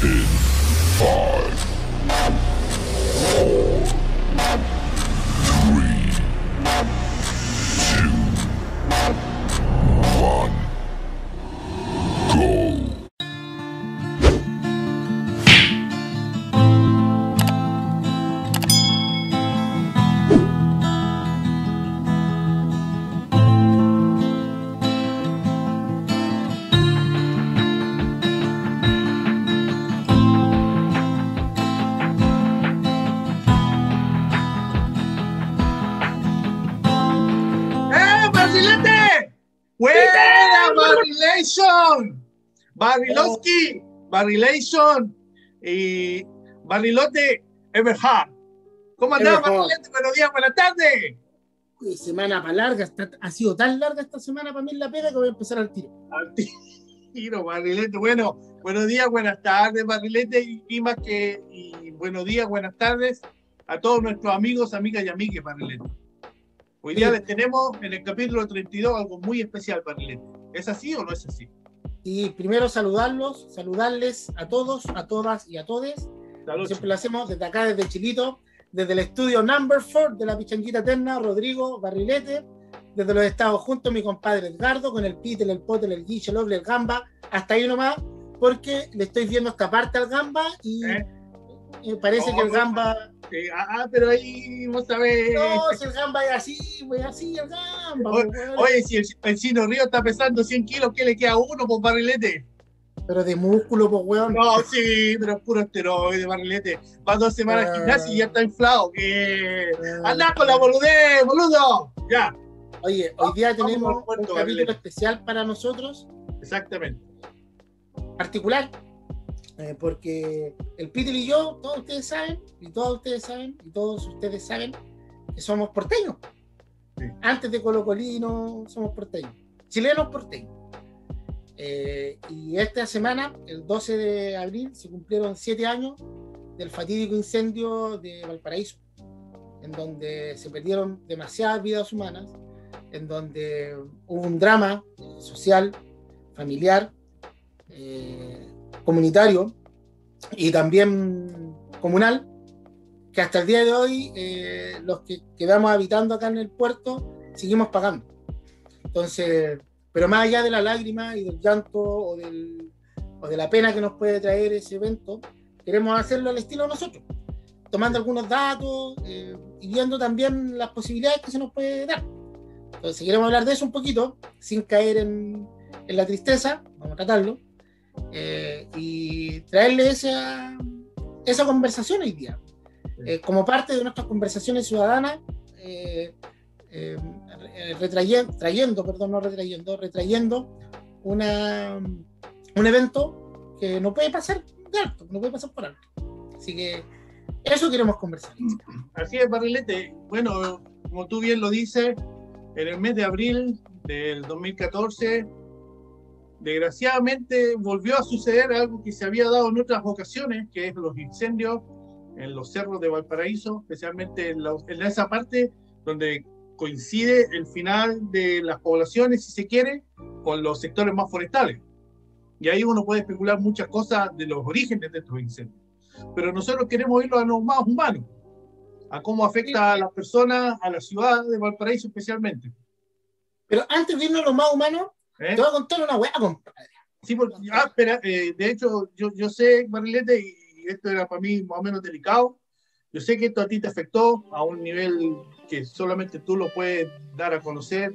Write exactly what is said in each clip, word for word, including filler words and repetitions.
In five, four, three, two, one, go. ¡Buena, Barrilation! Barrilowski, Barrilation y Barrilote Everhard. ¿Cómo andás, Barrilete? Buenos días, buenas tardes. Uy, semana para larga, está, ha sido tan larga esta semana para mí en la pega que voy a empezar al tiro. Al tiro, Barrilete. Bueno, buenos días, buenas tardes, Barrilete, y, y más que y buenos días, buenas tardes a todos nuestros amigos, amigas y amigues, Barrilete. Hoy día les tenemos en el capítulo treinta y dos algo muy especial, Barrilete. ¿Es así o no es así? Y primero saludarlos, saludarles a todos, a todas y a todes. Salud. Siempre lo hacemos desde acá, desde Chilito, desde el estudio number four de la Pichanguita Eterna, Rodrigo Barrilete, desde los Estados juntos, mi compadre Edgardo, con el Peter, el Potter, el Guiche, el Oble, el Gamba, hasta ahí nomás, porque le estoy viendo esta parte al Gamba y ¿Eh? eh, parece oh, que el Gamba... Eh, ah, pero ahí vos sabés. No, si el Gamba es así, pues así el Gamba. Oye, pues, oye, si el, el Chino Río está pesando cien kilos, ¿qué le queda a uno, pues, Barrilete? Pero de músculo, pues, weón. No, sí, pero es puro esteroide, Barrilete. Va dos semanas al gimnasio y ya está inflado. ¿Qué? ¡Andá con la boludez, boludo! Ya. Oye, hoy día tenemos puerto, un capítulo Barrilete. especial para nosotros, Exactamente. particular, eh, porque el Peter y yo, todos ustedes saben, y todos ustedes saben, y todos ustedes saben que somos porteños. Sí. Antes de Colo-Colino, somos porteños. Chilenos porteños. Eh, y esta semana, el doce de abril, se cumplieron siete años del fatídico incendio de Valparaíso, en donde se perdieron demasiadas vidas humanas, en donde hubo un drama eh, social, familiar, eh, comunitario y también comunal, que hasta el día de hoy eh, los que quedamos habitando acá en el puerto seguimos pagando. Entonces, pero más allá de la lágrima y del llanto o, del, o de la pena que nos puede traer ese evento, queremos hacerlo al estilo de nosotros, tomando algunos datos eh, y viendo también las posibilidades que se nos puede dar. Entonces queremos hablar de eso un poquito, sin caer en, en la tristeza, vamos a tratarlo, eh, y traerle esa, esa conversación hoy día, eh, como parte de nuestras conversaciones ciudadanas, eh, eh, retrayendo, trayendo, perdón, no retrayendo, retrayendo una, un evento que no puede pasar de alto, no puede pasar por alto. Así que eso queremos conversar. Así es, Barrilete. Bueno, como tú bien lo dices, en el mes de abril del dos mil catorce, desgraciadamente volvió a suceder algo que se había dado en otras ocasiones, que es los incendios en los cerros de Valparaíso, especialmente en, la, en esa parte donde coincide el final de las poblaciones, si se quiere, con los sectores más forestales. Y ahí uno puede especular muchas cosas de los orígenes de estos incendios. Pero nosotros queremos irlo a lo más humano, a cómo afecta a las personas, a la ciudad de Valparaíso especialmente. Pero antes de irnos a lo más humano, ¿Eh? te voy a contar una weá, compadre. Sí, porque, ah, espera, eh, de hecho, yo, yo sé, Barrilete, y esto era para mí más o menos delicado, yo sé que esto a ti te afectó a un nivel que solamente tú lo puedes dar a conocer,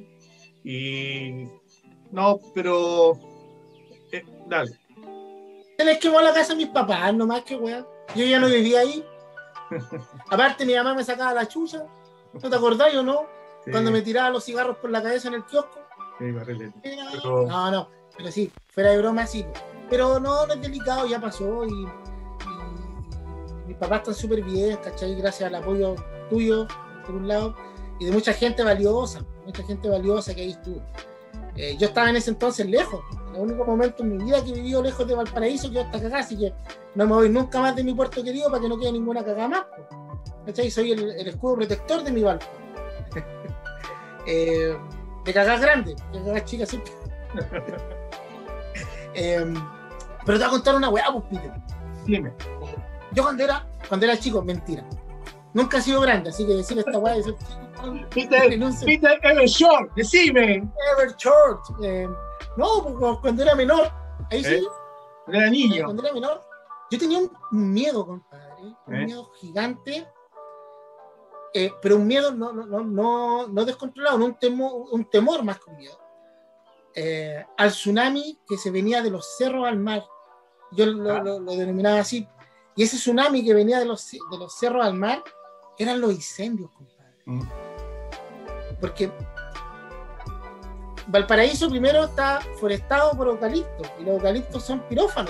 y no, pero, eh, dale. Tenés que ir a la casa de mis papás, nomás que weá. Yo ya no vivía ahí. Aparte, mi mamá me sacaba la chucha. ¿No te acordás o no? Sí. Cuando me tiraba los cigarros por la cabeza en el kiosco. Sí, Barrilete. Era... Pero... No, no, pero sí, fuera de broma, sí. Pero no, no es delicado, ya pasó. Y, y, y mis papás están súper bien, ¿cachai? Gracias al apoyo tuyo, por un lado, y de mucha gente valiosa, mucha gente valiosa que ahí estuvo. Eh, yo estaba en ese entonces lejos. El único momento en mi vida que he vivido lejos de Valparaíso, que yo hasta cagada, así que no me voy nunca más de mi puerto querido para que no quede ninguna cagada más. ¿Cachai? Soy el, el escudo protector de mi Valpo. eh, de cagadas grandes, de cagadas chicas siempre. eh, pero te voy a contar una weá, pues, Peter. Decime. Yo cuando era, cuando era chico, mentira. Nunca he sido grande, así que decir esta weá de ser chico. Peter, no sé. Peter Evershore, decime. Ever short. Eh, no, pues, cuando era menor, ahí sí, ¿Eh? Cuando era eh, niño. cuando era menor, yo tenía un miedo, compadre, un ¿Eh? miedo gigante, eh, pero un miedo no, no, no, no, no descontrolado, no un, temor, un temor más que un miedo, eh, al tsunami que se venía de los cerros al mar. Yo lo, Ah. lo, lo denominaba así. Y ese tsunami que venía de los, de los cerros al mar eran los incendios, compadre. Mm. Porque Valparaíso primero está forestado por eucaliptos, y los eucaliptos son pirófanos.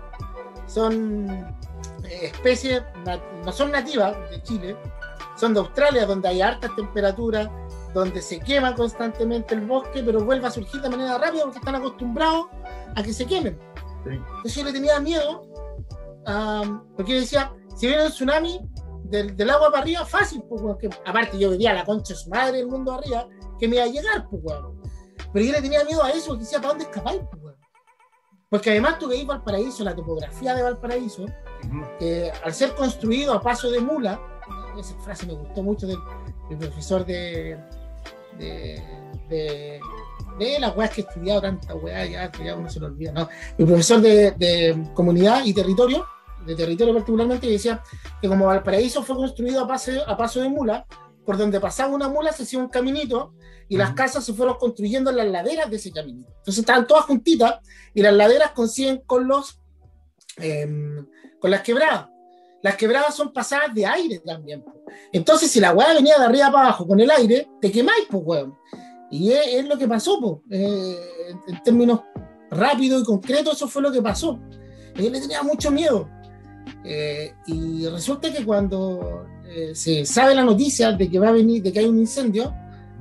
Son eh, especies, no son nativas de Chile, son de Australia, donde hay altas temperaturas, donde se quema constantemente el bosque, pero vuelve a surgir de manera rápida porque están acostumbrados a que se quemen. Sí. Entonces yo le tenía miedo, um, porque yo decía, si viene un tsunami del, del agua para arriba, fácil, pues, porque, aparte yo veía la concha de su madre del mundo arriba, que me iba a llegar, pues, bueno. Pero yo le tenía miedo a eso, porque decía, ¿para dónde escapáis, pues, bueno? Porque además tú veis Valparaíso, la topografía de Valparaíso, Ujú. que al ser construido a paso de mula, esa frase me gustó mucho del, del profesor de de, de, de las weas que he estudiado, tanta wea, ya, ya uno se lo olvida, ¿no? El profesor de, de comunidad y territorio, de territorio particularmente, decía que como Valparaíso fue construido a, pase, a paso de mula, por donde pasaba una mula se hacía un caminito y las casas se fueron construyendo en las laderas de ese caminito. Entonces estaban todas juntitas y las laderas coinciden con los eh, con las quebradas. Las quebradas son pasadas de aire también. Entonces, si la weá venía de arriba para abajo con el aire, te quemáis, pues, weón. Y es, es lo que pasó, pues. Eh, en, en términos rápidos y concretos, eso fue lo que pasó. Y yo le tenía mucho miedo. Eh, y resulta que cuando eh, se sabe la noticia de que va a venir, de que hay un incendio,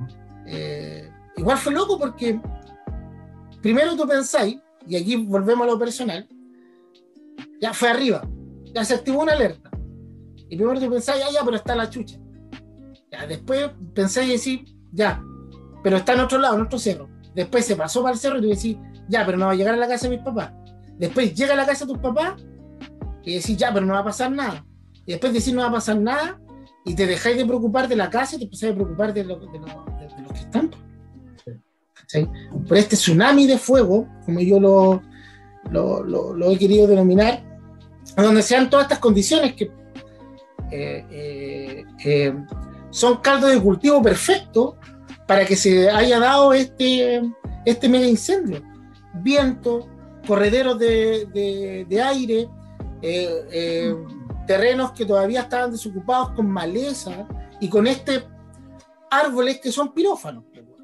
eh, igual fue loco porque primero tú pensáis, y aquí volvemos a lo personal, ya fue arriba. Ya se activó una alerta. Y primero tú pensáis, ya, ya, pero está la chucha. Ya, después pensáis y decís, ya, pero está en otro lado, en otro cerro. Después se pasó para el cerro y tú decís, ya, pero no va a llegar a la casa de mis papás. Después llega a la casa de tus papás y decís, ya, pero no va a pasar nada. Y después decís, no va a pasar nada y te dejáis de preocupar de la casa y te empezáis a preocupar de, lo, de, lo, de, de los que están. ¿Sí? Por este tsunami de fuego, como yo lo, lo, lo, lo he querido denominar, donde sean todas estas condiciones que eh, eh, eh, son caldo de cultivo perfecto para que se haya dado este, este mega incendio. Viento, correderos de, de, de aire, eh, eh, terrenos que todavía estaban desocupados con maleza y con este árboles que son pirófanos.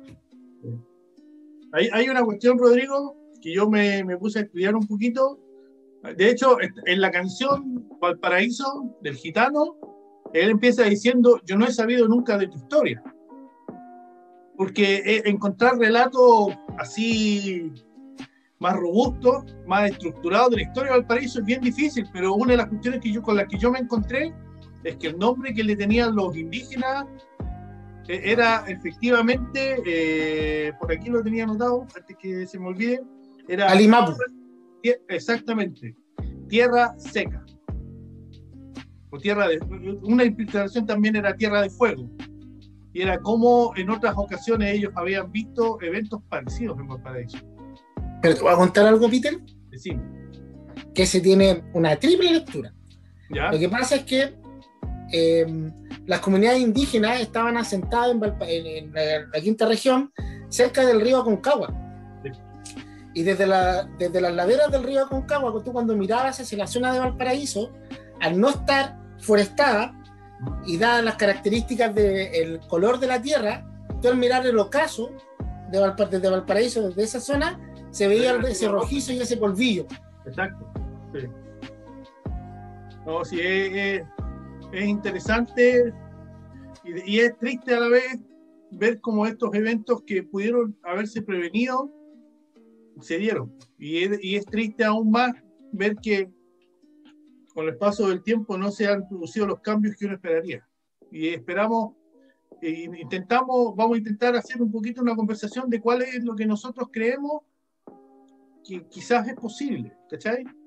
Hay, hay una cuestión, Rodrigo, que yo me, me puse a estudiar un poquito. De hecho, en la canción Valparaíso del Gitano, él empieza diciendo, yo no he sabido nunca de tu historia. Porque encontrar relatos así más robustos, más estructurados de la historia de Valparaíso es bien difícil, pero una de las cuestiones que yo, con las que yo me encontré es que el nombre que le tenían los indígenas era efectivamente, eh, por aquí lo tenía anotado, antes que se me olvide, era... Alimapu. Exactamente, tierra seca. O tierra de, una interpretación también era tierra de fuego. Y era como en otras ocasiones ellos habían visto eventos parecidos en Valparaíso. Pero te voy a contar algo, Peter. Decime. Que se tiene una triple lectura. ¿Ya? Lo que pasa es que eh, las comunidades indígenas estaban asentadas en, Valpa, en, en la, la quinta región, cerca del río Aconcagua. Sí. Y desde, la, desde las laderas del río Aconcagua, tú cuando mirabas hacia la zona de Valparaíso, al no estar forestada y dadas las características del color de la tierra, tú al mirar el ocaso de Valpar desde Valparaíso, desde esa zona, se veía ese rojizo y ese polvillo. Exacto. Sí. No, sí, es, es, es interesante y, y es triste a la vez ver cómo estos eventos que pudieron haberse prevenido se dieron. Y es, y es triste aún más ver que con el paso del tiempo no se han producido los cambios que uno esperaría. Y esperamos, e intentamos, vamos a intentar hacer un poquito una conversación de cuál es lo que nosotros creemos que quizás es posible, ¿cachai?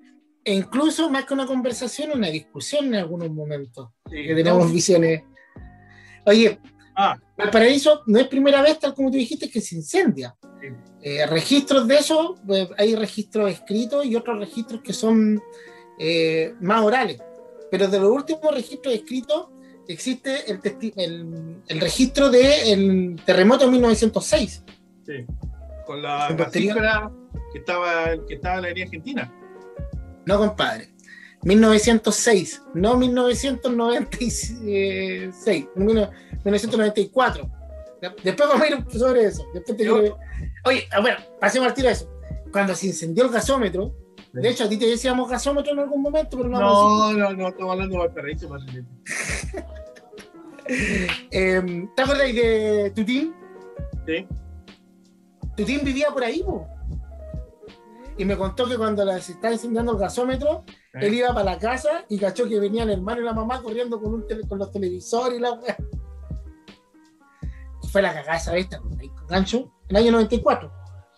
e incluso más que una conversación, una discusión en algunos momentos, Sí, que tenemos no. visiones. Oye, Ah, Valparaíso no es primera vez, tal como tú dijiste, que se incendia. sí. Eh, registros de eso, eh, hay registros escritos y otros registros que son eh, más orales. Pero de los últimos registros escritos existe el, testi- el, el registro del terremoto de mil novecientos seis. Sí. Con la Con posterior- gasífera que estaba, que estaba en la avenida Argentina. No, compadre. mil novecientos seis, no mil novecientos noventa y seis, mil novecientos noventa y cuatro. Después vamos a ir sobre eso. Después te Yo- quiero- Oye, a ver, pasemos al tiro a eso. Cuando se incendió el gasómetro, de hecho a ti te decíamos gasómetro en algún momento, pero no vamos a decir- No, no, no, estamos hablando de Valparaíso. Barrilete. Eh, ¿Te acuerdas de Tutín? Sí. Tutín vivía por ahí, po. Y me contó que cuando la- se estaba incendiando el gasómetro, Eh. él iba para la casa y cachó que venía el hermano y la mamá corriendo con, un tele- con los televisores y la weá. Y fue la cagada esa vez, con gancho, en el año noventa y cuatro.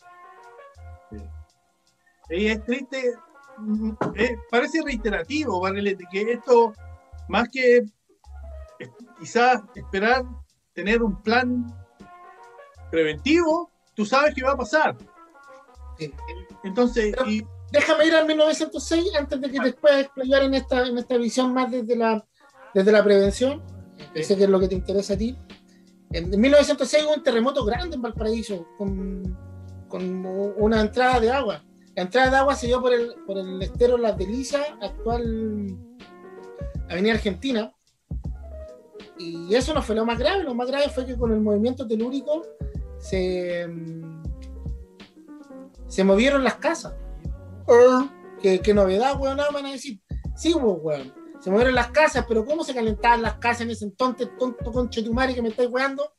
Y es triste, mm, eh, parece reiterativo, Barrilete, que esto, más que eh, quizás esperar tener un plan preventivo, tú sabes que va a pasar. Sí. Entonces, Pero- y, Déjame ir al mil novecientos seis antes de que después explayar en esta, en esta visión más desde la, desde la prevención, que sé que es lo que te interesa a ti. En mil novecientos seis hubo un terremoto grande en Valparaíso, con, con una entrada de agua. La entrada de agua se dio por el, por el estero Las Delicias, actual Avenida Argentina. Y eso no fue lo más grave, lo más grave fue que con el movimiento telúrico se, se movieron las casas. ¿Qué, qué novedad, weón? Nada van a decir. Sí, weón. Se movieron las casas, pero ¿cómo se calentaban las casas en ese entonces, tonto concho de tu madre que me estáis weando?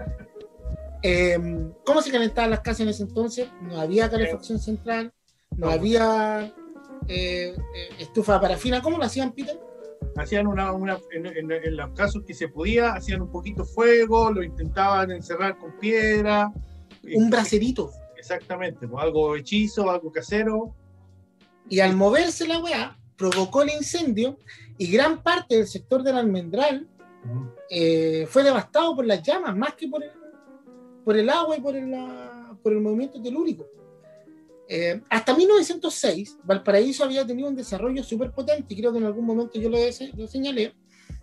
Eh, ¿Cómo se calentaban las casas en ese entonces? No había calefacción central, no No. había eh, eh, estufa de parafina. ¿Cómo lo hacían, Peter? hacían una, una en, en- en los casos que se podía, hacían un poquito fuego, lo intentaban encerrar con piedra. Un bracerito. Exactamente, pues, algo hechizo, algo casero. Y al moverse la weá, provocó el incendio y gran parte del sector del Almendral eh, fue devastado por las llamas, más que por el, por el agua y por el, la- por el movimiento telúrico. Eh, hasta mil novecientos seis, Valparaíso había tenido un desarrollo súper potente, y creo que en algún momento yo lo, he- lo señalé,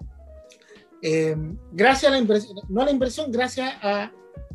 eh, gracias a la inversión, no a la inversión, gracias a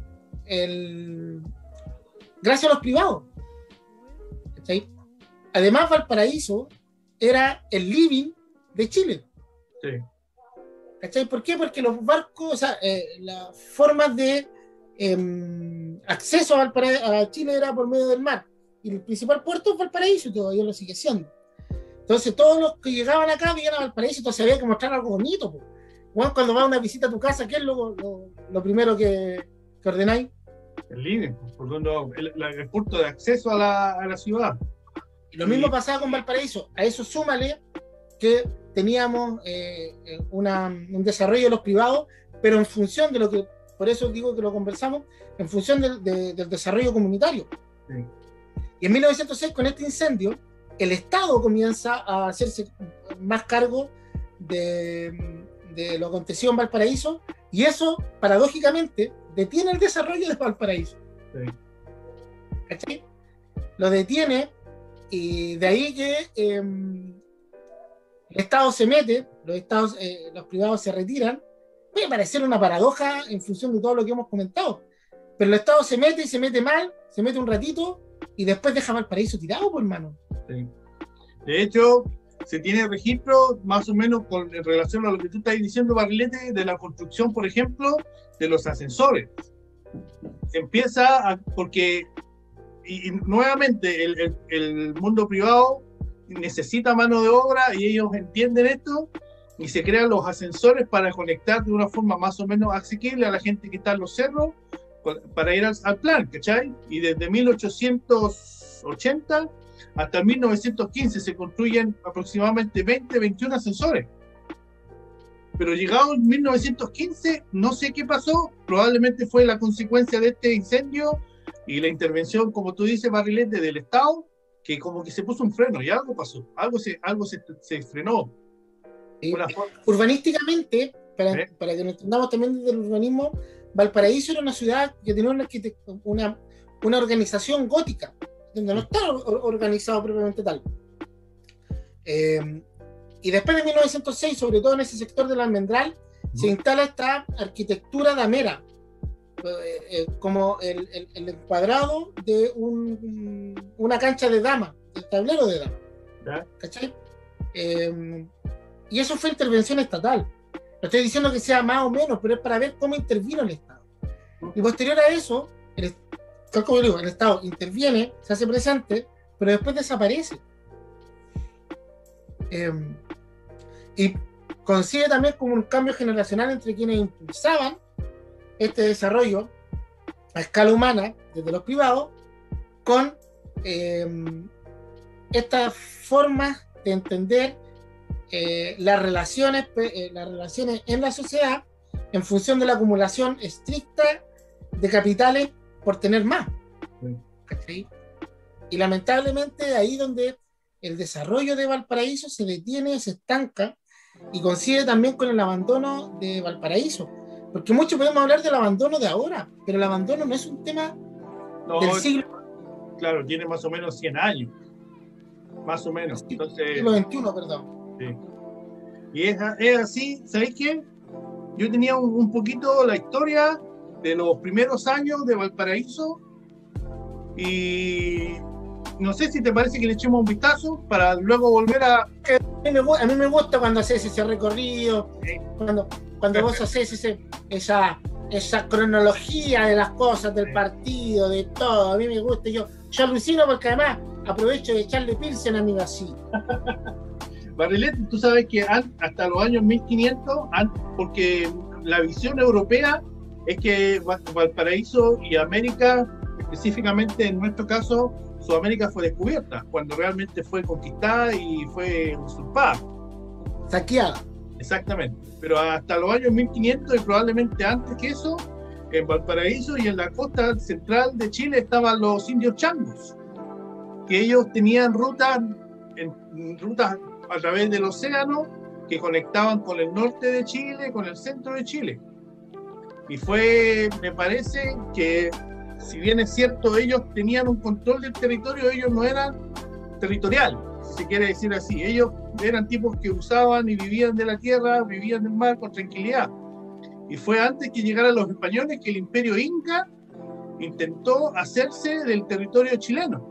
el, gracias a los privados. ¿Cachai? Además, Valparaíso era el living de Chile. Sí. ¿Cachai? ¿Por qué? Porque los barcos, o sea, eh, las formas de eh, acceso a, Valpara- a Chile era por medio del mar. Y el principal puerto es Valparaíso, y todavía lo sigue siendo. Entonces, todos los que llegaban acá venían a Valparaíso, entonces había que mostrar algo bonito. Po. Bueno, cuando vas a una visita a tu casa, ¿qué es lo, lo, lo primero que, que ordenáis? El living, pues, por donde el, la- el punto de acceso a la, a la ciudad. Y lo mismo Sí. pasaba con Valparaíso. A eso súmale que teníamos eh, una, un desarrollo de los privados, pero en función de lo que, por eso digo que lo conversamos, en función del, de, del desarrollo comunitario. Sí. Y en mil novecientos seis, con este incendio, el Estado comienza a hacerse más cargo de, de lo acontecido en Valparaíso, y eso, paradójicamente, detiene el desarrollo de Valparaíso. Sí. ¿Cachai? Lo detiene, y de ahí que eh, el Estado se mete, los, estados, eh, los privados se retiran. Puede parecer una paradoja en función de todo lo que hemos comentado, pero el Estado se mete y se mete mal, se mete un ratito y después deja Valparaíso tirado, pues, hermano. Sí. De hecho, se tiene registro más o menos con, en relación a lo que tú estás diciendo, Barrilete, de la construcción, por ejemplo, de los ascensores. Se empieza a, porque, y, y nuevamente, el, el, el mundo privado necesita mano de obra y ellos entienden esto y se crean los ascensores para conectar de una forma más o menos asequible a la gente que está en los cerros para ir al, al plan, ¿cachai? Y desde mil ochocientos ochenta hasta mil novecientos quince se construyen aproximadamente veinte, veintiún ascensores. Pero llegado en mil novecientos quince, no sé qué pasó, probablemente fue la consecuencia de este incendio y la intervención, como tú dices, Barrilete, del Estado, que como que se puso un freno y algo pasó, algo se, algo se, se frenó. Sí. Una forma- Urbanísticamente, para, ¿Eh? para que nos entendamos también desde el urbanismo, Valparaíso era una ciudad que tenía una, arquitect- una, una organización gótica, donde no estaba or- organizado propiamente tal. Eh, y después de mil novecientos seis, sobre todo en ese sector del Almendral, se instala esta arquitectura damera, eh, eh, como el, el, el encuadrado de un, una cancha de dama, el tablero de dama. ¿Ya? ¿Cachai? Eh, y eso fue intervención estatal. No estoy diciendo que sea más o menos, pero es para ver cómo intervino el Estado. Y posterior a eso, el, tal como digo, el Estado interviene, se hace presente, pero después desaparece. Eh, y coincide también como un cambio generacional entre quienes impulsaban este desarrollo a escala humana, desde los privados, con eh, estas formas de entender eh, las relaciones, eh, las relaciones en la sociedad en función de la acumulación estricta de capitales por tener más. ¿Cachai? Y lamentablemente ahí donde el desarrollo de Valparaíso se detiene, se estanca, y coincide también con el abandono de Valparaíso, porque mucho podemos hablar del abandono de ahora, pero el abandono no es un tema No, del siglo, claro, tiene más o menos cien años, más o menos. Entonces, siglo veintiuno, perdón. sí. Y es, es así, ¿sabéis qué? Yo tenía un, un poquito la historia de los primeros años de Valparaíso y no sé si te parece que le echemos un vistazo para luego volver a... A mí me, a mí me gusta cuando haces ese recorrido, Sí. cuando, cuando vos haces ese, esa, esa cronología de las cosas, del partido, de todo. A mí me gusta, yo, yo alucino porque además aprovecho de echarle pilsen a mi vacío. Barrilete, tú sabes que an- hasta los años mil quinientos, an- porque la visión europea es que Val- Valparaíso y América, específicamente en nuestro caso, Sudamérica fue descubierta, cuando realmente fue conquistada y fue usurpada. Saqueada. Exactamente. Pero hasta los años mil quinientos y probablemente antes que eso, en Valparaíso y en la costa central de Chile estaban los indios changos, que ellos tenían rutas, en, rutas a través del océano que conectaban con el norte de Chile, con el centro de Chile. Y fue, me parece que, si bien es cierto, ellos tenían un control del territorio, ellos no eran territorial, si se quiere decir así. Ellos eran tipos que usaban y vivían de la tierra, vivían del mar con tranquilidad. Y fue antes que llegaran los españoles que el imperio inca intentó hacerse del territorio chileno.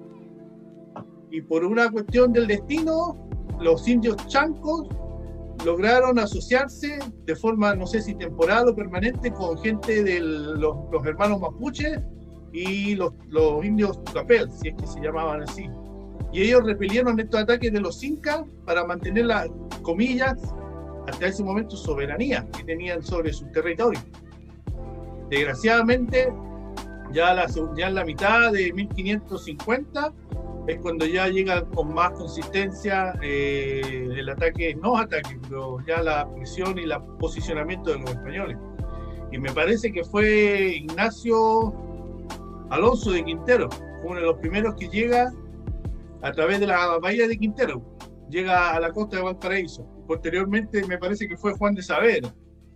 Y por una cuestión del destino, los indios chancos lograron asociarse de forma, no sé si temporal o permanente, con gente de los, los hermanos mapuches y los, los indios tucapel, si es que se llamaban así. Y ellos repelieron estos ataques de los incas para mantener las, comillas, hasta ese momento, soberanía que tenían sobre su territorio. Desgraciadamente, ya, la, ya en la mitad de mil quinientos cincuenta es cuando ya llega con más consistencia eh, el ataque, no ataque, pero ya la presión y el posicionamiento de los españoles. Y me parece que fue Ignacio Alonso de Quintero, fue uno de los primeros que llega a través de la bahía de Quintero, llega a la costa de Valparaíso. Posteriormente me parece que fue Juan de Saavedra.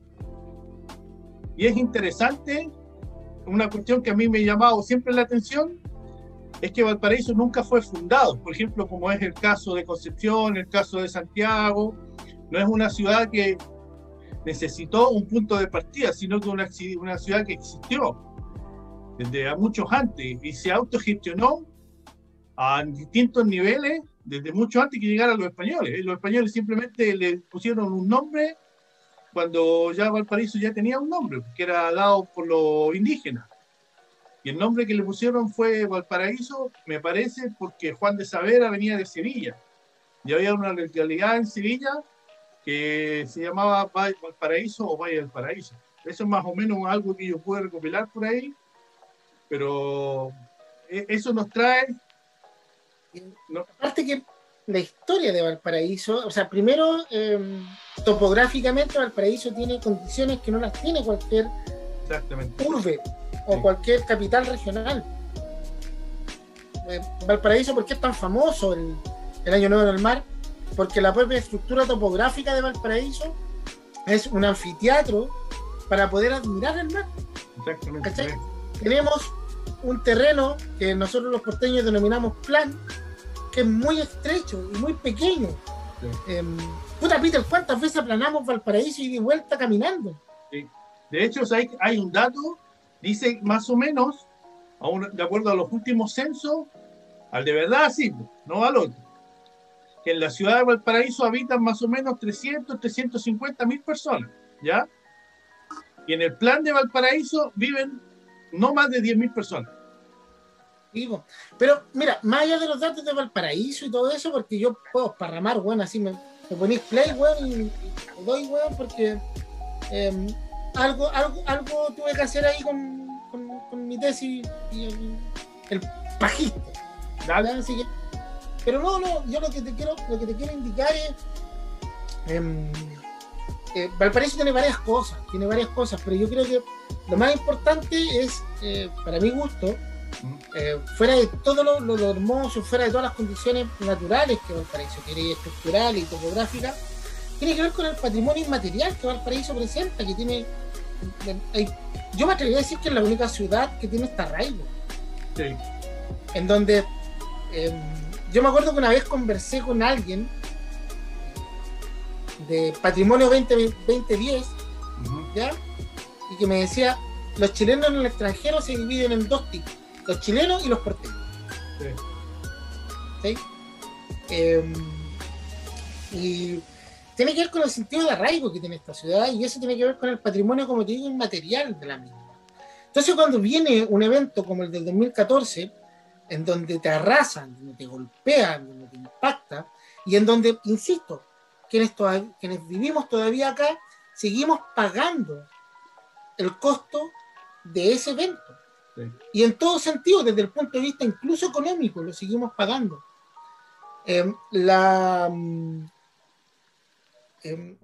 Y es interesante, una cuestión que a mí me ha llamado siempre la atención, es que Valparaíso nunca fue fundado, por ejemplo, como es el caso de Concepción, el caso de Santiago. No es una ciudad que necesitó un punto de partida, sino que una, una ciudad que existió desde a muchos antes y se autogestionó a distintos niveles desde mucho antes que llegaran los españoles. Los españoles simplemente le pusieron un nombre cuando ya Valparaíso ya tenía un nombre, que era dado por los indígenas. Y el nombre que le pusieron fue Valparaíso, me parece, porque Juan de Saavedra venía de Sevilla. Y había una localidad en Sevilla que se llamaba Valparaíso o Valle del Paraíso. Eso es más o menos algo que yo puedo recopilar por ahí, pero eso nos trae... No. Aparte que la historia de Valparaíso, o sea, primero, eh, topográficamente Valparaíso tiene condiciones que no las tiene cualquier Exactamente. urbe o sí. cualquier capital regional. eh, Valparaíso, ¿por qué es tan famoso el, el Año Nuevo en el Mar? Porque la propia estructura topográfica de Valparaíso es un anfiteatro para poder admirar el mar. Exactamente. ¿Cachai? Tenemos un terreno que nosotros los porteños denominamos plan, que es muy estrecho y muy pequeño. Sí. Eh, puta, Peter, ¿cuántas veces aplanamos Valparaíso y de vuelta caminando? Sí. De hecho, hay, hay un dato, dice más o menos, aún de acuerdo a los últimos censos, al de verdad sí, no al otro, que en la ciudad de Valparaíso habitan más o menos trescientos, trescientos cincuenta mil personas, ¿ya? Y en el plan de Valparaíso viven no más de diez mil personas. Digo, pero mira, más allá de los datos de Valparaíso y todo eso, porque yo puedo esparramar, weón, así me, me ponís play, weón, y, y doy, weón, porque eh, algo, algo, algo tuve que hacer ahí con, con, con mi tesis y el, el pajista. Dale. Así que, pero no, no, yo lo que te quiero, lo que te quiero indicar es eh, eh, Valparaíso tiene varias cosas, tiene varias cosas, pero yo creo que lo más importante es, eh, para mi gusto, Eh, fuera de todo lo, lo, lo hermoso, fuera de todas las condiciones naturales que Valparaíso tiene, estructural y topográfica, tiene que ver con el patrimonio inmaterial que Valparaíso presenta, que tiene, hay, yo me atrevería a decir que es la única ciudad que tiene este arraigo, Sí. en donde eh, yo me acuerdo que una vez conversé con alguien de Patrimonio veinte diez, Uh-huh. ¿ya? Y que me decía, los chilenos en el extranjero se dividen en dos tipos, los chilenos y los porteños. Sí. ¿Sí? Eh, y tiene que ver con el sentido de arraigo que tiene esta ciudad, y eso tiene que ver con el patrimonio, como te digo, inmaterial de la misma. Entonces, cuando viene un evento como el del dos mil catorce, en donde te arrasan, donde te golpean, donde te impacta, y en donde, insisto, quienes, toda, quienes vivimos todavía acá, seguimos pagando el costo de ese evento. Sí. Y en todo sentido, desde el punto de vista incluso económico, lo seguimos pagando. Eh, la, eh,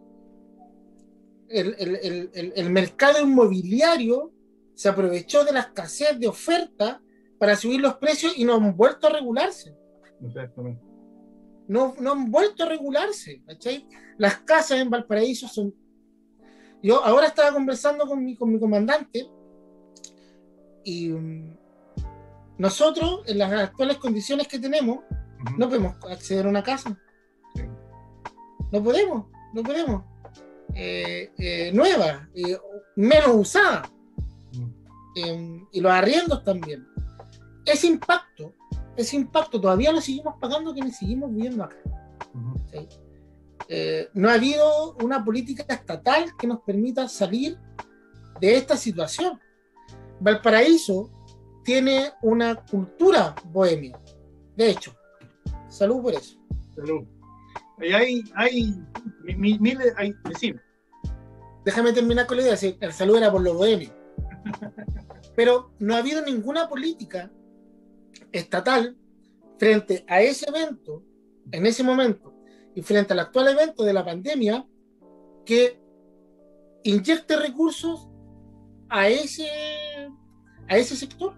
el, el, el, el mercado inmobiliario se aprovechó de la escasez de oferta para subir los precios y no han vuelto a regularse. Exactamente. No, no han vuelto a regularse, ¿cachai? Las casas en Valparaíso son... Yo ahora estaba conversando con mi, con mi comandante y um, nosotros, en las actuales condiciones que tenemos, Uh-huh. no podemos acceder a una casa. Sí. No podemos, no podemos. Eh, eh, nueva, eh, menos usada. Uh-huh. Eh, y los arriendos también. Ese impacto, ese impacto todavía lo seguimos pagando quienes seguimos viviendo acá. Uh-huh. ¿Sí? Eh, no ha habido una política estatal que nos permita salir de esta situación. Valparaíso tiene una cultura bohemia, de hecho. Salud por eso. Salud. Ahí hay, hay, mi- miles, hay, decime. Déjame terminar con la idea, si el salud era por los bohemios. Pero no ha habido ninguna política estatal frente a ese evento, en ese momento, y frente al actual evento de la pandemia, que inyecte recursos a ese, a ese sector.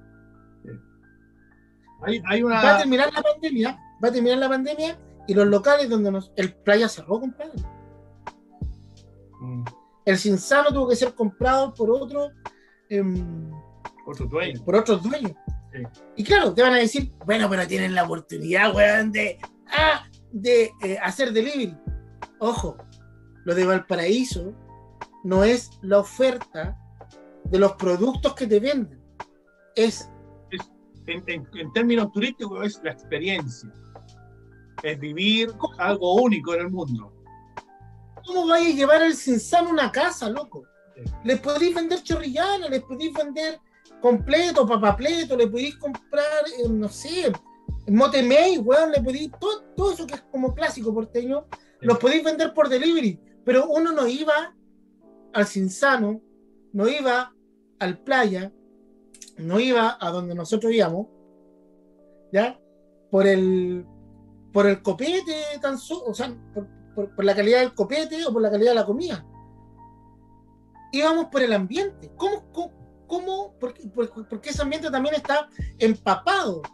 Hay, hay una... Va a terminar la pandemia, va a terminar la pandemia y los locales donde nos, el playa cerró, compadre. Mm, El Cinzano tuvo que ser comprado por otro, eh, otro dueño. por otros dueños. Sí. Y claro, te van a decir, bueno, pero tienen la oportunidad, weón, de, ah, de eh, hacer delivery. Ojo, lo de Valparaíso no es la oferta de los productos que te venden, es En, en, en términos turísticos es la experiencia. Es vivir algo único en el mundo. cómo vais a llevar el Cinzano a una casa, loco. Sí. Les podéis vender chorrillana, les podéis vender completo, papapleto, le podéis comprar, eh, no sé, motemey, weón, le podéis, todo, todo eso que es como clásico porteño, Sí. los podéis vender por delivery, pero uno no iba al Cinzano, no iba al playa, no iba a donde nosotros íbamos, ¿ya? Por el, por el copete, tan so, o sea, por, por, por la calidad del copete o por la calidad de la comida. Íbamos por el ambiente. ¿Cómo? cómo, cómo porque, porque, porque ese ambiente también está empapado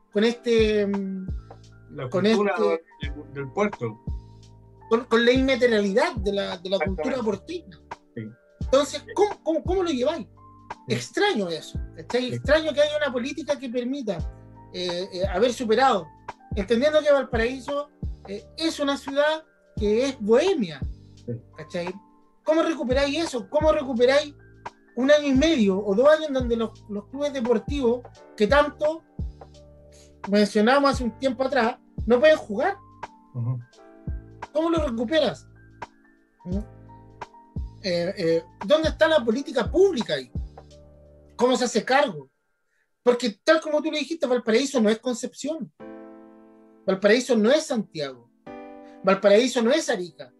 con este mm, La con cultura este- del, del puerto. con, con la inmaterialidad de la, de la Exactamente. cultura porteña. Sí. Entonces, ¿cómo, cómo, cómo lo lleváis? Sí. Extraño eso. ¿Cachai? Sí. Extraño que haya una política que permita eh, eh, haber superado, entendiendo que Valparaíso eh, es una ciudad que es bohemia. Sí. ¿Cachai? ¿Cómo recuperáis eso? ¿Cómo recuperáis un año y medio o dos años en donde los, los clubes deportivos que tanto mencionamos hace un tiempo atrás no pueden jugar? Ujú. ¿Cómo lo recuperas? ¿Mm? Eh, eh, ¿Dónde está la política pública ahí? ¿Cómo se hace cargo? Porque tal como tú le dijiste, Valparaíso no es Concepción. Valparaíso no es Santiago. Valparaíso no es Arica.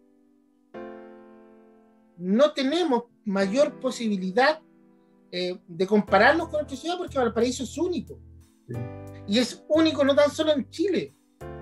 No tenemos mayor posibilidad eh, de compararnos con nuestra ciudad porque Valparaíso es único. Sí. Y es único no tan solo en Chile.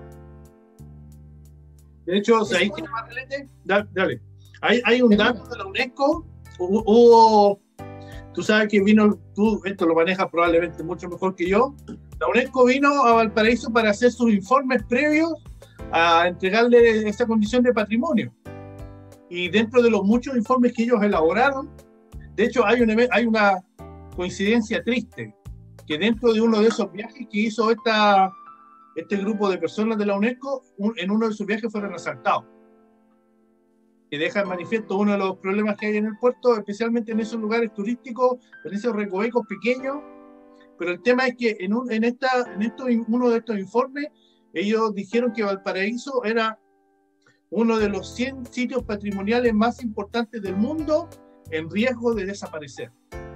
De hecho, Es ¿sabéis una- qué, Marlene? Da- Dale. Hay, hay un De dato nada. de la UNESCO. Hubo, hubo- tú sabes que vino, tú esto lo manejas probablemente mucho mejor que yo. La UNESCO vino a Valparaíso para hacer sus informes previos a entregarle esta condición de patrimonio. Y dentro de los muchos informes que ellos elaboraron, de hecho hay, un, hay una coincidencia triste, que dentro de uno de esos viajes que hizo esta, este grupo de personas de la UNESCO, un, en uno de sus viajes fueron asaltados. Que deja en manifiesto uno de los problemas que hay en el puerto, especialmente en esos lugares turísticos, en esos recovecos pequeños. Pero el tema es que en, un, en, esta, en esto, uno de estos informes, ellos dijeron que Valparaíso era uno de los cien sitios patrimoniales más importantes del mundo en riesgo de desaparecer.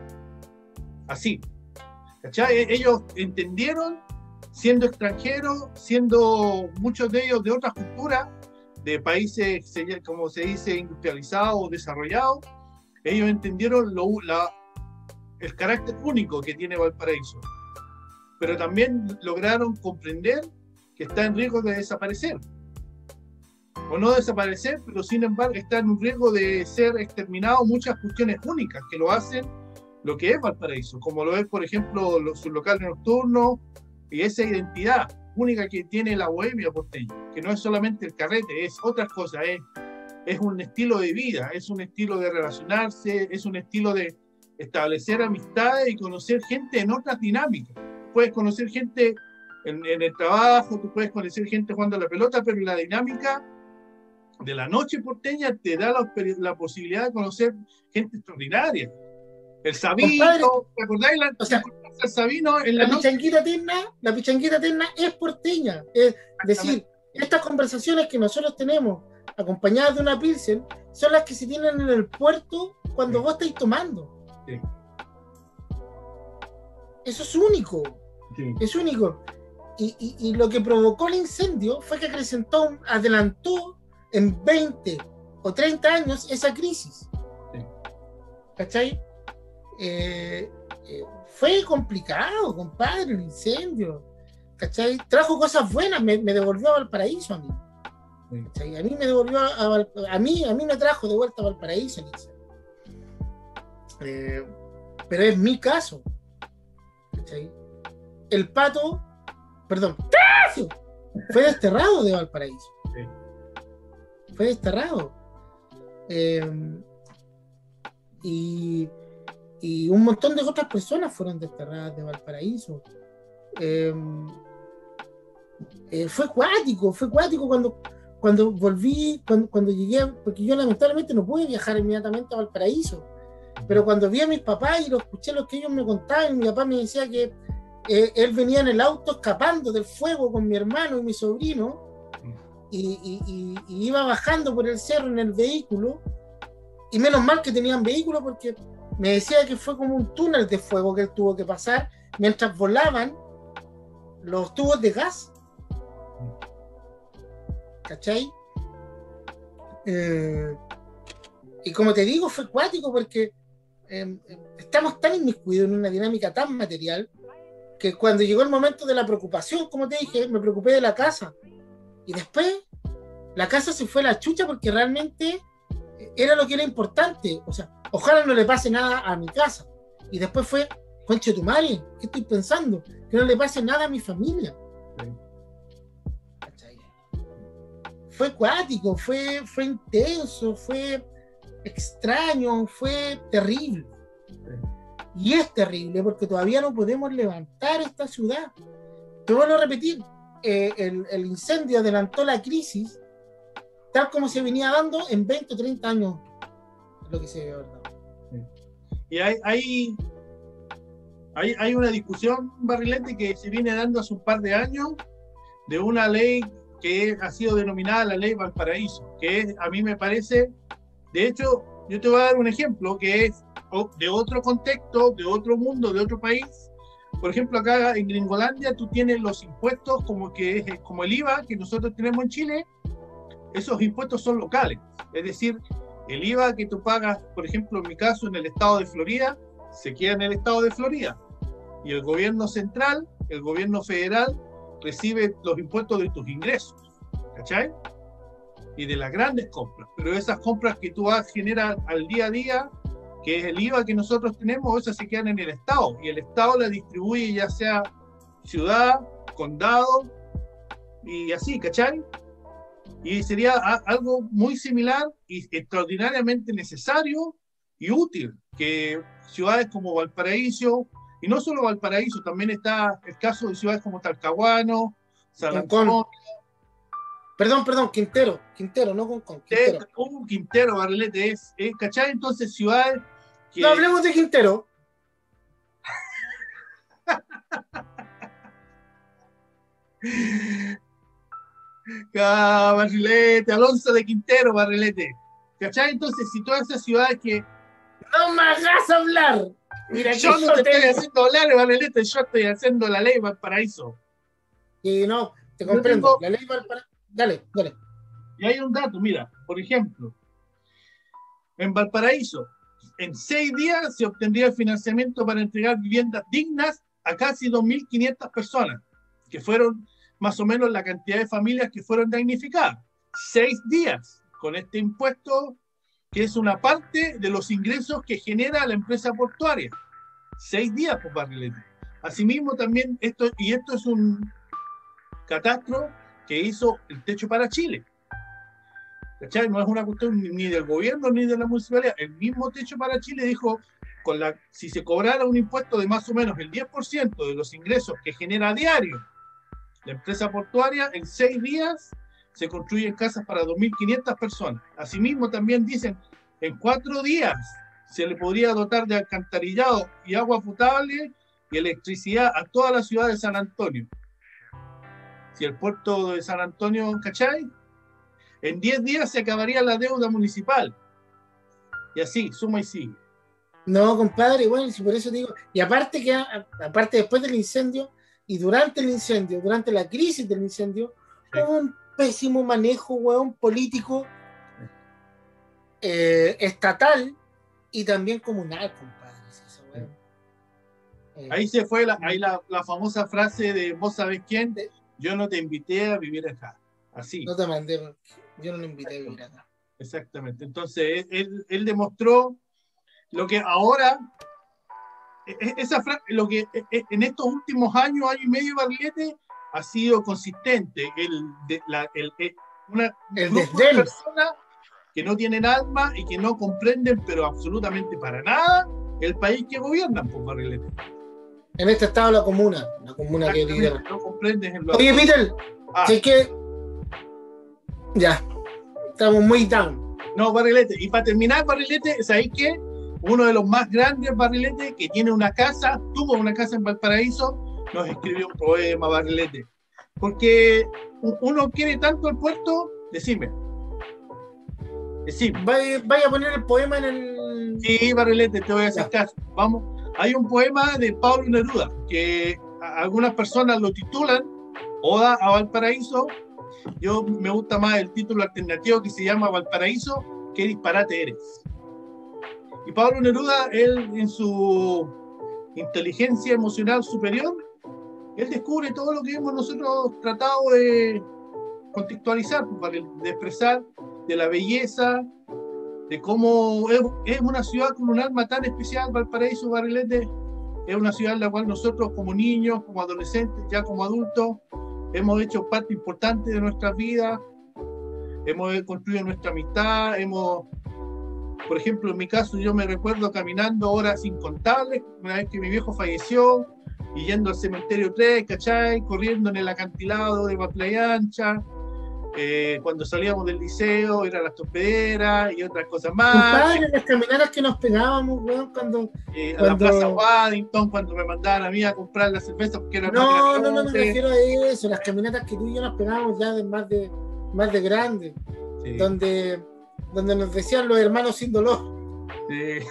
Así. ¿Cachai? Ellos entendieron, siendo extranjeros, siendo muchos de ellos de otras culturas, de países, como se dice, industrializados o desarrollados, ellos entendieron lo, la, el carácter único que tiene Valparaíso. Pero también lograron comprender que está en riesgo de desaparecer. O no desaparecer, pero sin embargo está en un riesgo de ser exterminado muchas cuestiones únicas que lo hacen lo que es Valparaíso, como lo es, por ejemplo, los, sus locales nocturnos y esa identidad única que tiene la bohemia porteña, que no es solamente el carrete, es otras cosas, es, es un estilo de vida, es un estilo de relacionarse, es un estilo de establecer amistades y conocer gente en otras dinámicas. Puedes conocer gente en, en el trabajo, tú puedes conocer gente jugando a la pelota, pero la dinámica de la noche porteña te da la, la posibilidad de conocer gente extraordinaria. El Sabino, Compadre, ¿te acordáis? La, o sea, el Sabino en la, la noche. pichanguita terna, la pichanguita terna es porteña. Es decir, estas conversaciones que nosotros tenemos acompañadas de una pilsen son las que se tienen en el puerto cuando Sí. vos estáis tomando. Sí. Eso es único, Sí. es único. Y, y, y lo que provocó el incendio fue que acrecentó, adelantó en veinte o treinta años esa crisis. Sí. ¿Cachai? Eh, eh, fue complicado, compadre, el incendio. ¿Cachai? Trajo cosas buenas, me, me devolvió a Valparaíso a mí. Sí. ¿Cachai? A mí me devolvió a, a, a mí, a mí me trajo de vuelta a Valparaíso el incendio. Eh, pero es mi caso. ¿Cachai? El pato, perdón, fue desterrado de Valparaíso. Sí. Fue desterrado. Eh, y, y un montón de otras personas fueron desterradas de Valparaíso. Eh, eh, fue cuático, fue cuático cuando, cuando volví, cuando, cuando llegué, porque yo lamentablemente no pude viajar inmediatamente a Valparaíso, pero cuando vi a mis papás y lo escuché lo que ellos me contaban, mi papá me decía que eh, él venía en el auto escapando del fuego con mi hermano y mi sobrino, y, y, y, y iba bajando por el cerro en el vehículo, y menos mal que tenían vehículo porque me decía que fue como un túnel de fuego que él tuvo que pasar mientras volaban los tubos de gas. ¿Cachai? Eh, y como te digo, fue cuático porque eh, estamos tan inmiscuidos en una dinámica tan material que cuando llegó el momento de la preocupación, como te dije, me preocupé de la casa. Y después la casa se fue a la chucha porque realmente era lo que era importante. O sea, ojalá no le pase nada a mi casa. Y después fue, conche tu madre, ¿qué estoy pensando? que no le pase nada a mi familia. Sí. ¿Cachai? Fue cuático, fue, fue intenso, fue extraño, fue terrible. Y es terrible porque todavía no podemos levantar esta ciudad. Te vuelvo a repetir, eh, el, el incendio adelantó la crisis tal como se venía dando en veinte o treinta años, lo que se ve, ¿verdad? Y hay, hay, hay, hay una discusión, Barrilete, que se viene dando hace un par de años de una ley que ha sido denominada la ley Valparaíso, que es, a mí me parece, de hecho, yo te voy a dar un ejemplo que es de otro contexto, de otro mundo, de otro país. Por ejemplo, acá en Gringolandia tú tienes los impuestos como, que es, como el I V A que nosotros tenemos en Chile. Esos impuestos son locales, es decir, el I V A que tú pagas, por ejemplo, en mi caso, en el estado de Florida, se queda en el estado de Florida. Y el gobierno central, el gobierno federal, recibe los impuestos de tus ingresos, ¿cachai? Y de las grandes compras. Pero esas compras que tú generas al día a día, que es el I V A que nosotros tenemos, esas se quedan en el estado. Y el estado la distribuye ya sea ciudad, condado, y así, ¿cachai? Y sería a, algo muy similar y extraordinariamente necesario y útil que ciudades como Valparaíso, y no solo Valparaíso, también está el caso de ciudades como Talcahuano, San Antonio. Perdón, perdón, Quintero, Quintero, no Concón, Quintero. Un Quintero, Barrilete, es, es, ¿cachai? Entonces ciudades que... No hablemos de Quintero. Ah, Barrilete, Alonso de Quintero, Barrilete. ¿Cachai? Entonces, si todas esas ciudades que... ¡No me hagas hablar! Mira, yo no te estoy haciendo hablar, Barrilete, yo estoy haciendo la ley Valparaíso. Y no, te comprendo. Tengo... La ley Valparaíso... Dale, dale. Y hay un dato, mira, por ejemplo, en Valparaíso, en seis días se obtendría el financiamiento para entregar viviendas dignas a casi dos mil quinientas personas, que fueron más o menos la cantidad de familias que fueron damnificadas. Seis días con este impuesto, que es una parte de los ingresos que genera la empresa portuaria. Seis días, por Barrilete. Asimismo, también, esto, y esto es un catastro que hizo el Techo para Chile. ¿Cachai? No es una cuestión ni del gobierno ni de la municipalidad. El mismo Techo para Chile dijo, con la, si se cobrara un impuesto de más o menos el diez por ciento de los ingresos que genera a diario la empresa portuaria, en seis días se construyen casas para dos mil quinientas personas. Asimismo, también dicen, en cuatro días se le podría dotar de alcantarillado y agua potable y electricidad a toda la ciudad de San Antonio. Si el puerto de San Antonio, ¿cachai? En diez días se acabaría la deuda municipal. Y así, suma y sigue. No, compadre, bueno, si por eso digo, y aparte que, aparte después del incendio, y durante el incendio, durante la crisis del incendio, sí, hubo un pésimo manejo, weón, político, eh, estatal y también comunal, compadre. Eso, weón. Eh, ahí se fue la, ahí la, la famosa frase de ¿vos sabés quién? Yo no te invité a vivir acá. Así. No te mandé, yo no lo invité a vivir acá. Exactamente. Entonces, él, él demostró lo que ahora, esa frase, lo que en estos últimos años, año y medio, Barrilete, ha sido consistente. El, de, la, el, el, una, el grupo de personas que no tienen alma y que no comprenden, pero absolutamente para nada, el país que gobiernan, por Barrilete. En este estado la comuna, la comuna que lidera. No comprendes en lo Oye, Peter, ah. si es que ya, estamos muy down. No, Barrilete, y para terminar, Barrilete, ¿sabéis qué? Uno de los más grandes, Barrilete, que tiene una casa, tuvo una casa en Valparaíso, nos escribió un poema, Barrilete. Porque uno quiere tanto el puerto, decime. Decime. Vaya, vaya a poner el poema en el... Sí, Barrilete, te voy a hacer caso. Vamos. Hay un poema de Pablo Neruda, que algunas personas lo titulan Oda a Valparaíso. Yo me gusta más el título alternativo que se llama Valparaíso, ¿qué disparate eres? Y Pablo Neruda, él en su inteligencia emocional superior, él descubre todo lo que hemos nosotros tratado de contextualizar, de expresar, de la belleza, de cómo es, es una ciudad con un alma tan especial, Valparaíso, Barrilete, es una ciudad en la cual nosotros como niños, como adolescentes, ya como adultos, hemos hecho parte importante de nuestras vidas, hemos construido nuestra amistad, hemos, por ejemplo, en mi caso, yo me recuerdo caminando horas incontables, una vez que mi viejo falleció, y yendo al cementerio tres, ¿cachai? Corriendo en el acantilado de Playa Ancha, eh, cuando salíamos del liceo, eran las torpederas y otras cosas más. Compadre, las caminatas que nos pegábamos, weón, cuando... Eh, a cuando... la Plaza Waddington, cuando me mandaban a mí a comprar la cerveza porque era No, no, no, no me refiero a eso, las caminatas que tú y yo nos pegábamos ya de más de, más de grandes, sí. donde, donde nos decían los hermanos sin dolor. Sí.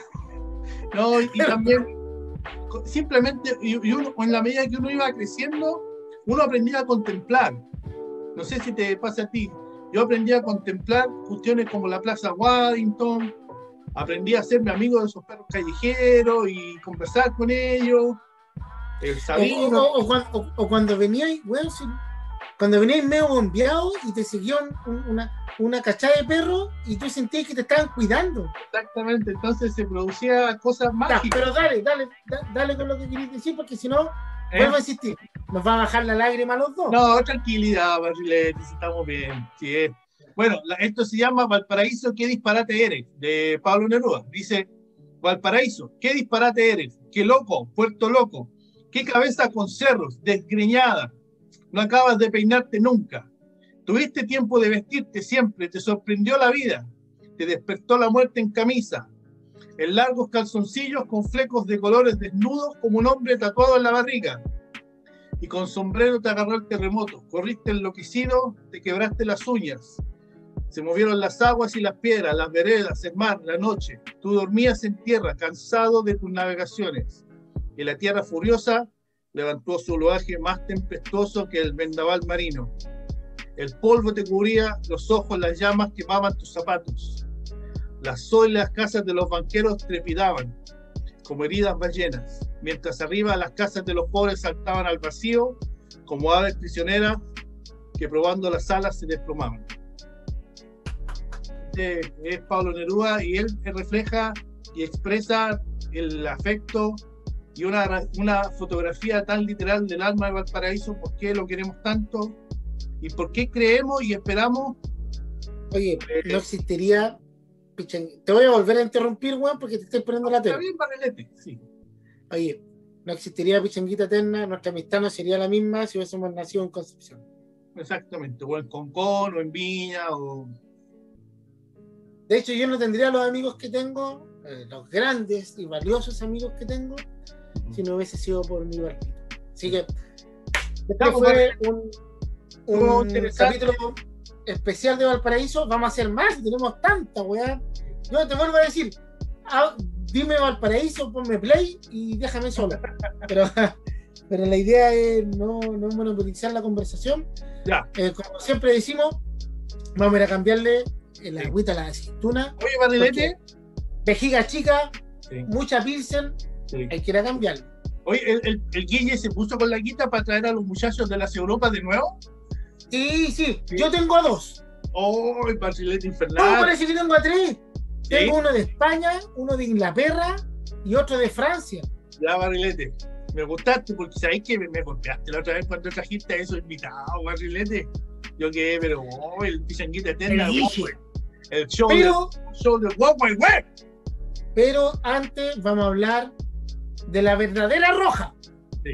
No, y, y también... simplemente, y uno, en la medida que uno iba creciendo, uno aprendía a contemplar. No sé si te pasa a ti. Yo aprendí a contemplar cuestiones como la Plaza Waddington, aprendí a hacerme amigo de esos perros callejeros y conversar con ellos. El Sabino. O, o, o, o, o cuando veníais, bueno, si, cuando veníais medio bombeado y te siguió un, una, una cachada de perros y tú sentías que te estaban cuidando. Exactamente, entonces se producía cosas mágicas. Ya, pero dale, dale, dale con lo que querías decir, porque si no, ¿Eh? vuelvo a insistir, nos va a bajar la lágrima a los dos. No, tranquilidad, Barrilete, estamos bien. Sí, es. Bueno, la, esto se llama Valparaíso, ¿qué disparate eres? De Pablo Neruda. Dice, Valparaíso, ¿qué disparate eres? Qué loco, Puerto Loco, qué cabeza con cerros, desgreñada. No acabas de peinarte nunca. Tuviste tiempo de vestirte siempre, te sorprendió la vida, te despertó la muerte en camisa, en largos calzoncillos con flecos de colores desnudos como un hombre tatuado en la barriga. Y con sombrero te agarró el terremoto, corriste enloquecido, te quebraste las uñas. Se movieron las aguas y las piedras, las veredas, el mar, la noche. Tú dormías en tierra, cansado de tus navegaciones. Y la tierra furiosa levantó su oleaje más tempestuoso que el vendaval marino. El polvo te cubría los ojos, las llamas quemaban tus zapatos. Las sólidas casas de los banqueros trepidaban, como heridas ballenas, mientras arriba las casas de los pobres saltaban al vacío, como aves prisioneras que probando las alas se desplomaban. Este es Pablo Neruda y él refleja y expresa el afecto y una, una fotografía tan literal del alma de Valparaíso, por qué lo queremos tanto y por qué creemos y esperamos. Oye, eh, no existiría... Te voy a volver a interrumpir, weón, porque te estoy poniendo la tele. Está bien, Barrilete, sí. Oye, no existiría Pichanguita Eterna, nuestra amistad no sería la misma si hubiésemos nacido en Concepción. Exactamente, o en Concón, o en Viña, o... De hecho, yo no tendría los amigos que tengo, eh, los grandes y valiosos amigos que tengo, uh-huh. si no hubiese sido por mi barquito. Así que, este fue un, un capítulo especial de Valparaíso. Vamos a hacer más, tenemos tanta, weá. Yo te vuelvo a decir, ah, dime Valparaíso, ponme play y déjame solo. Pero, pero la idea es no, no monopolizar la conversación. Ya. Eh, como siempre decimos, vamos a ir a cambiarle el sí. agüita a la aceituna. Oye, Barrilete. Vejiga chica, sí. mucha pilsen, sí. hay que ir a cambiarle. Oye, ¿el, el, el Guille se puso con la guita para traer a los muchachos de las Europas de nuevo? Sí, sí, sí. Yo tengo a dos. Oh, Barrilete infernal. No, parece que tengo a tres. ¿Sí? Tengo uno de España, uno de Inglaterra y otro de Francia. Ya, Barrilete, me gustaste porque sabéis que me, me golpeaste la otra vez cuando trajiste a esos invitados, Barrilete. Yo quedé, pero oh, el Pichanguita Eterna, el, el show pero, de, show de Wow Wow Web. Pero antes vamos a hablar de la verdadera roja. Sí.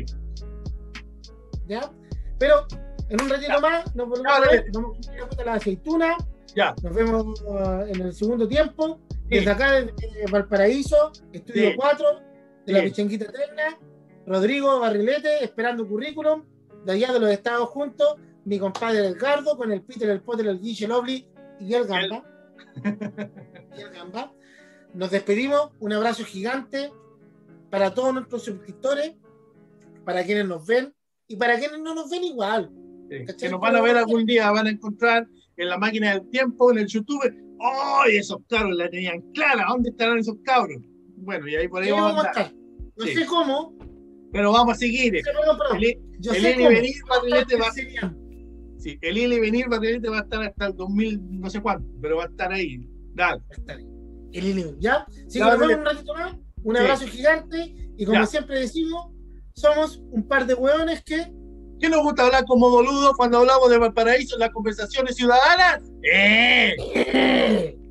¿Ya? Pero en un ratito ya. más nos volvemos ya, a ver, vamos a la aceituna. Ya. Nos vemos uh, en el segundo tiempo. Sí. Desde acá, desde Valparaíso, Estudio sí. cuatro, de sí. la Pichanguita Eterna, Rodrigo Barrilete, esperando currículum, de allá de los Estados Juntos, mi compadre Edgardo, con el Peter, el Potter, el Guille Lovely y el Gamba. y el Gamba. Nos despedimos, un abrazo gigante para todos nuestros suscriptores, para quienes nos ven y para quienes no nos ven igual. Sí, que nos van a ver algún día, van a encontrar en la máquina del tiempo, en el YouTube. ¡Oh! Esos cabros la tenían clara. ¿Dónde estarán esos cabros? Bueno, y ahí por ahí vamos a estar. No sí. sé cómo, pero vamos a seguir. No sé cómo, perdón. El, Yo el sé ir y cómo. venir Barrilete va a sí, el ir y venir Barrilete va a estar hasta el dos mil no sé cuánto, pero va a estar ahí. Dale. Va a estar ahí. El ir y venir. ¿Ya? Sí, nos vemos un ratito más. Un Sí. abrazo gigante y como Ya. siempre decimos, somos un par de hueones que ¿Qué nos gusta hablar como boludos cuando hablamos de Valparaíso en las conversaciones ciudadanas? ¡Eh!